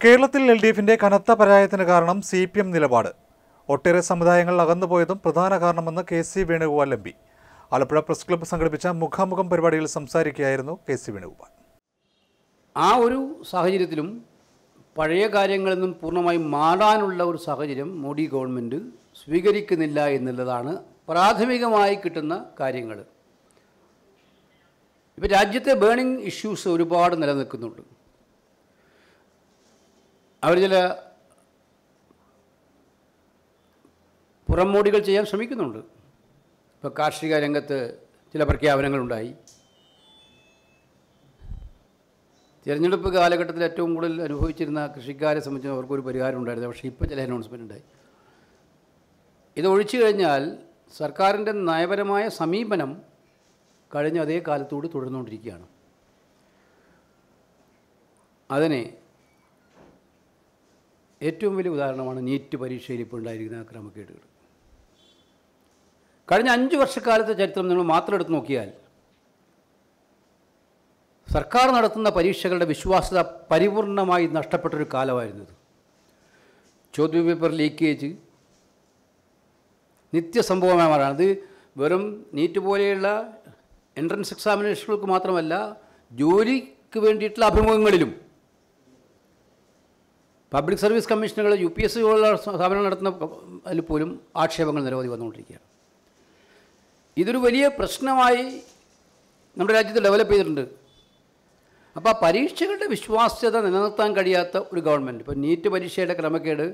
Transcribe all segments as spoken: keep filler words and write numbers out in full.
കേരളത്തിൽ L D എഫിന്റെ കനത്ത പരാജയത്തിന് കാരണം സി പി എം നിലപാട്. ഒട്ടേറെ സമുദായങ്ങൾ അകന്നുപോയതും പ്രധാന കാരണമെന്ന് K C Venugopal M P. Alappuzha press club സംഘടിപ്പിച്ച മുഖാമുഖം പരിപാടിയിൽ സംസാരിക്കുകയായിരുന്നു കെ സി വേണുഗോപാൽ. ആ ഒരു സാഹചര്യത്തിലും പഴയ കാര്യങ്ങളിൽ നിന്നും പൂർണ്ണമായും മാറാനുള്ള ഒരു സാഹചര്യം മോഡി ഗവൺമെൻറ് സ്വീകരിക്കുന്നില്ല എന്നുള്ളതാണ് പ്രാഥമികമായി കിട്ടുന്ന കാര്യങ്ങൾ. ഇപ്പോൾ രാജ്യത്തെ ബേണിംഗ് ഇഷ്യൂസ് ഒരുപാട് നിലനിൽക്കുന്നുണ്ട്. അവർ ചില പുറംമോടികൾ ചെയ്യാൻ ശ്രമിക്കുന്നുണ്ട്. ഇപ്പോൾ കാർഷിക രംഗത്ത് ചില പ്രഖ്യാപനങ്ങളുണ്ടായി. തിരഞ്ഞെടുപ്പ് കാലഘട്ടത്തിൽ ഏറ്റവും കൂടുതൽ അനുഭവിച്ചിരുന്ന കൃഷിക്കാരെ സംബന്ധിച്ച് അവർക്കൊരു പരിഹാരം ഉണ്ടായിരുന്നു. പക്ഷേ ഇപ്പോൾ ചില അനൗൺസ്മെൻ്റ് ഉണ്ടായി. ഇത് ഒഴിച്ചു കഴിഞ്ഞാൽ സർക്കാരിൻ്റെ നയപരമായ സമീപനം കഴിഞ്ഞ അതേ കാലത്തോട് തുടർന്നുകൊണ്ടിരിക്കുകയാണ്. അതിനെ ഏറ്റവും വലിയ ഉദാഹരണമാണ് നീറ്റ് പരീക്ഷയിൽ ഇപ്പോൾ ഉണ്ടായിരിക്കുന്ന ക്രമക്കേടുകൾ. കഴിഞ്ഞ അഞ്ച് വർഷക്കാലത്തെ ചരിത്രം നിങ്ങൾ മാത്രം എടുത്ത് നോക്കിയാൽ സർക്കാർ നടത്തുന്ന പരീക്ഷകളുടെ വിശ്വാസ്യത പരിപൂർണമായി നഷ്ടപ്പെട്ടൊരു കാലമായിരുന്നത്. ചോദ്യപേപ്പർ ലീക്കേജ് നിത്യസംഭവമായി മാറാണ്. അത് വെറും നീറ്റ് പോലെയുള്ള എൻട്രൻസ് എക്സാമിനേഷനുകൾക്ക് മാത്രമല്ല, ജോലിക്ക് വേണ്ടിയിട്ടുള്ള അഭിമുഖങ്ങളിലും പബ്ലിക് സർവീസ് കമ്മീഷനുകൾ യു പി എസ് സി പോലുള്ള സ്ഥാപനങ്ങൾ നടത്തുന്ന അതിൽ പോലും ആക്ഷേപങ്ങൾ നിരവധി വന്നുകൊണ്ടിരിക്കുകയാണ്. ഇതൊരു വലിയ പ്രശ്നമായി നമ്മുടെ രാജ്യത്ത് ഡെവലപ്പ് ചെയ്തിട്ടുണ്ട്. അപ്പോൾ ആ പരീക്ഷകളുടെ വിശ്വാസ്യത നിലനിർത്താൻ കഴിയാത്ത ഒരു ഗവൺമെൻറ്, ഇപ്പോൾ നീറ്റ് പരീക്ഷയുടെ ക്രമക്കേട്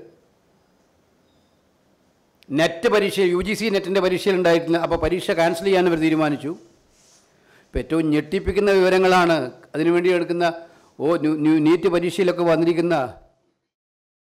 നെറ്റ് പരീക്ഷ യു ജി സി നെറ്റിൻ്റെ പരീക്ഷയിൽ ഉണ്ടായിട്ടില്ല. അപ്പോൾ പരീക്ഷ ക്യാൻസൽ ചെയ്യാൻ അവർ തീരുമാനിച്ചു. ഇപ്പോൾ ഏറ്റവും ഞെട്ടിപ്പിക്കുന്ന വിവരങ്ങളാണ് അതിനുവേണ്ടി എടുക്കുന്ന ഓ നീറ്റ് പരീക്ഷയിലൊക്കെ വന്നിരിക്കുന്ന